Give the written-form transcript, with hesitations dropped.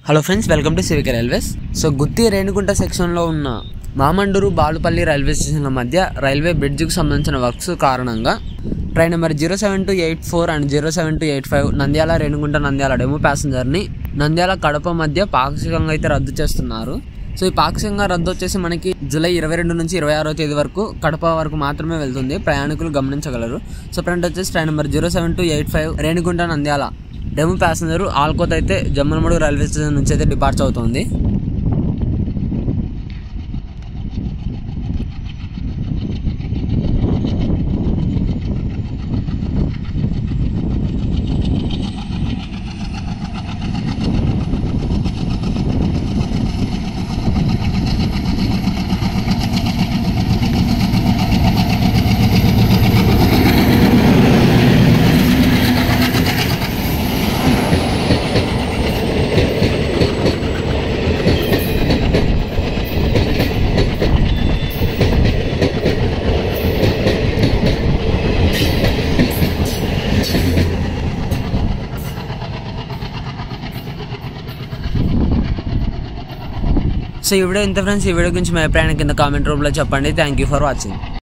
Hello friends, welcome to Sivika railways. So Gooty Renigunta సెక్షన్లో ఉన్న Mamandur బాలుపల్లి railway స్టేషన్ల మధ్య రైల్వే బ్రిడ్జ్కి సంబంధించిన వర్క్స్ కారణంగా train number 07284 and 07285 Nandyal Renigunta Nandyal DEMU ప్యాసింజర్ని నంద్యాల కడప మధ్య పాక్షికంగా అయితే రద్దు చేస్తున్నారు. సో ఈ పాక్షికంగా రద్దు వచ్చేసి మనకి జూలై 22 నుంచి 26వ తేదీ వరకు కడప వరకు మాత్రమే వెళ్తుంది. ప్రయాణికులు గమనించగలరు. సో ఫ్రెండ్ వచ్చేసి train number 07285 Renigunta Nandyal DEMU passenger ఆల్కోత్ అయితే జమ్మలమడుగు రైల్వే స్టేషన్ నుంచి అయితే డిపార్చ్ అవుతుంది. సో ఈ వీడియో ఇంత ఫ్రెండ్స్. ఈ వీడియో గురించి మీ అభిప్రాయాన్ని కింద కామెంట్ రూపంలో చెప్పండి. Thank you for watching.